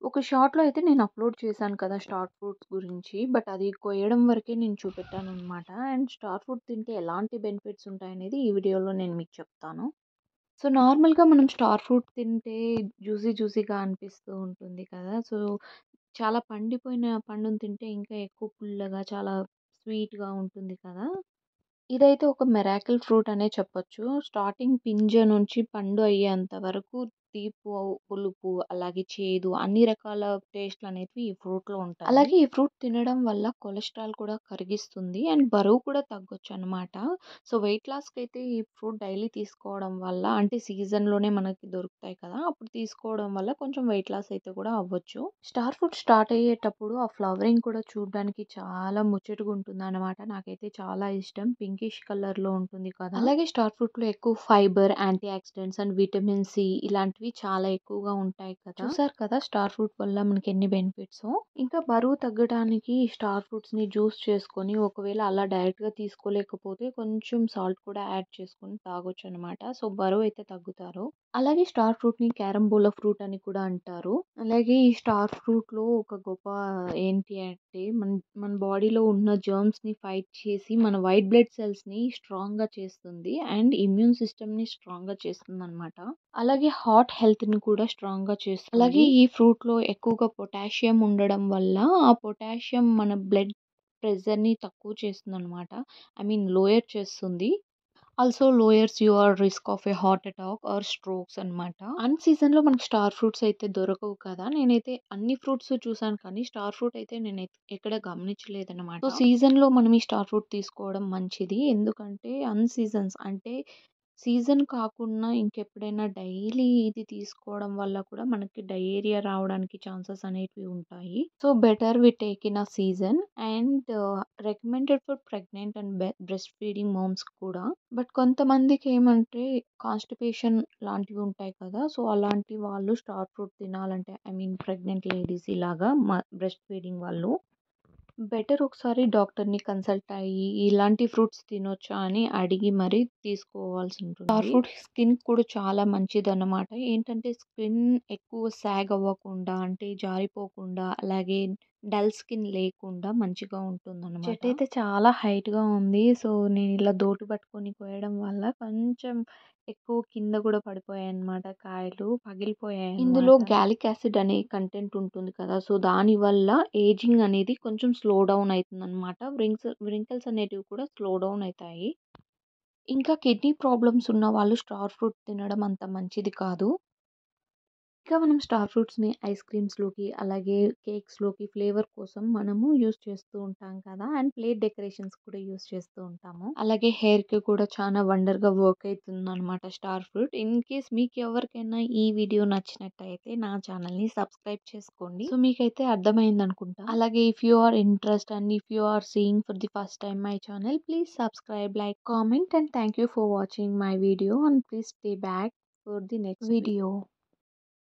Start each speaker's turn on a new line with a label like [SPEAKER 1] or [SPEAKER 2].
[SPEAKER 1] ఒక షార్ట్‌లో అయితే నేను అప్‌లోడ్ చేశాను కదా! స్టార్ ఫ్రూట్స్ గురించి. బట్ అది కొయ్యడం వరకే నేను చూపెట్టాననమాట. అండ్ స్టార్ ఫ్రూట్ తింటే ఎలాంటి బెనిఫిట్స్ ఉంటాయనేది ఈ వీడియోలో నేను మీకు చెప్తాను. సో, నార్మల్‌గా మనం స్టార్ ఫ్రూట్ తింటే జ్యూసీగా అనిపిస్తూ ఉంటుంది కదా! సో, చాలా పండిపోయిన పండుని తింటే ఇంకా ఎక్కువ పుల్లగా చాలా స్వీట్‌గా ఉంటుంది కదా! ఇదైతే ఒక మిరాకిల్ ఫ్రూట్ అనే చెప్పొచ్చు. స్టార్టింగ్ పింజ నుంచి పండు అయ్యేంత వరకు తీపు, పులుపు, అలాగే చేదు అన్ని రకాల టేస్ట్‌లనేవి ఈ ఫ్రూట్‌లో ఉంటాయి. అలాగే ఈ ఫ్రూట్ తినడం వల్ల కొలెస్ట్రాల్ కూడా కరిగిస్తుంది. అండ్ బరువు కూడా తగ్గొచ్చనమాట. సో, వెయిట్ లాస్‌కైతే ఈ ఫ్రూట్ డైలీ తీసుకోవడం వల్ల అంటే సీజన్‌లోనే మనకి దొరుకుతాయి కదా! అప్పుడు తీసుకోవడం వల్ల కొంచెం వెయిట్ లాస్ అయితే కూడా అవ్వచ్చు. స్టార్ ఫ్రూట్ స్టార్ట్ అయ్యేటప్పుడు ఆ ఫ్లవరింగ్ కూడా చూడ్డానికి చాలా ముచ్చటగా ఉంటుందనమాట. నాకైతే చాలా ఇష్టం. పింకిష్ కలర్‌లో ఉంటుంది కదా! అలాగే స్టార్ ఫ్రూట్‌లో ఎక్కువ fibre, antioxidants and vitamin C ఇలాంటివి చాలా ఎక్కువగా ఉంటాయి కదా! చూసారు కదా స్టార్ ఫ్రూట్ వల్ల మనకి ఎన్ని బెనిఫిట్సో. ఇంకా బరువు తగ్గడానికి స్టార్ ఫ్రూట్స్‌ని జ్యూస్ చేసుకొని ఒకవేళ అలా డైరెక్ట్‌గా తీసుకోలేకపోతే కొంచెం సాల్ట్ కూడా యాడ్ చేసుకొని తాగొచ్చనమాట. సో, బరువైతే తగ్గుతారు. అలాగే స్టార్ ఫ్రూట్‌ని క్యారంబోలా ఫ్రూట్ అని కూడా అంటారు. అలాగే ఈ స్టార్ ఫ్రూట్‌లో ఒక గొప్ప ఏంటి అంటే మన మన బాడీలో ఉన్న జర్మ్స్‌ని ఫైట్ చేసి మన వైట్ బ్లడ్ సెల్స్‌ని స్ట్రాంగ్‌గా చేస్తుంది. అండ్ ఇమ్యూన్ సిస్టమ్‌ని స్ట్రాంగ్‌గా చేస్తుందనమాట. అలాగే హార్ట్ హెల్త్‌ని కూడా స్ట్రాంగ్‌గా చేస్తుంది. అలాగే ఈ ఫ్రూట్‌లో ఎక్కువగా పొటాషియం ఉండడం వల్ల ఆ పొటాషియం మన బ్లడ్ ప్రెషర్‌ని తక్కువ చేస్తుందనమాట. ఐ మీన్ లోయర్ చేస్తుంది. Also lowers your risk of a heart attack or strokes అనమాట. అన్ సీజన్‌లో మనకు స్టార్ ఫ్రూట్స్ అయితే దొరకవు కదా! నేనైతే అన్ని ఫ్రూట్స్ చూసాను కానీ స్టార్ ఫ్రూట్ అయితే నేనైతే ఎక్కడ గమనించలేదనమాట. సో, సీజన్‌లో మనం ఈ స్టార్ ఫ్రూట్ తీసుకోవడం మంచిది. ఎందుకంటే అన్ సీజన్స్ అంటే సీజన్ కాకున్నా ఇంకెప్పుడైనా డైలీ ఇది తీసుకోవడం వల్ల కూడా మనకి డయేరియా రావడానికి ఛాన్సెస్ అనేటివి ఉంటాయి. So, better we take in a season and recommended for pregnant and breast feeding moms కూడా. బట్ కొంతమందికి ఏమంటే కాన్‌స్టిపేషన్ లాంటివి ఉంటాయి కదా! సో, అలాంటి వాళ్ళు స్టార్ ఫ్రూట్ తినాలంటే ఐ మీన్ ప్రెగ్నెంట్ లేడీస్ ఇలాగా బ్రెస్ట్ ఫీడింగ్ వాళ్ళు బెటర్ ఒకసారి డాక్టర్‌ని కన్సల్ట్ అయ్యి, ఇలాంటి ఫ్రూట్స్ తినొచ్చా అని అడిగి మరీ తీసుకోవాల్సి ఉంటుంది. స్టార్ ఫ్రూట్ స్కిన్‌కి కూడా చాలా మంచిదన్నమాట. ఏంటంటే స్కిన్ ఎక్కువ సాగ్ అవ్వకుండా అంటే జారిపోకుండా, అలాగే డల్ స్కిన్ లేకుండా మంచిగా ఉంటుందన్నమాట. చెట్టయితే చాలా హైట్‌గా ఉంది. సో, నేను ఇలా దోటి పట్టుకొని కోయడం వల్ల కొంచెం ఎక్కువ కింద కూడా పడిపోయాయన్నమాట కాయలు. పగిలిపోయాయన్నమాట. ఇందులో గాలిక్ యాసిడ్ అనే కంటెంట్ ఉంటుంది కదా! సో, దానివల్ల ఏజింగ్ అనేది కొంచెం స్లో డౌన్ అయితుందన్నమాట. వ్రింకిల్స్ అనేటివి కూడా స్లో డౌన్ అయితాయి. ఇంకా కిడ్నీ ప్రాబ్లమ్స్ ఉన్న వాళ్ళు స్టార్ ఫ్రూట్ తినడం అంత మంచిది కాదు. ఇంకా మనం స్టార్ ఫ్రూట్స్‌ని ఐస్ క్రీమ్స్‌లోకి, అలాగే కేక్స్‌లోకి ఫ్లేవర్ కోసం మనము యూజ్ చేస్తూ ఉంటాం కదా! అండ్ ప్లేట్ డెకరేషన్స్ కూడా యూజ్ చేస్తూ ఉంటాము. అలాగే హెయిర్‌కి కూడా చాలా వండర్‌గా వర్క్ అయితుందనమాట స్టార్ ఫ్రూట్. ఇన్ కేస్ మీకు ఎవరికైనా ఈ వీడియో నచ్చినట్టయితే నా ఛానల్‌ని సబ్స్క్రైబ్ చేసుకోండి. సో, మీకైతే అర్థమైందనుకుంటా. అలాగే if you are interest and if you are seeing for the first time my channel, please subscribe, like, comment and thank you for watching my video and please stay back for the next video.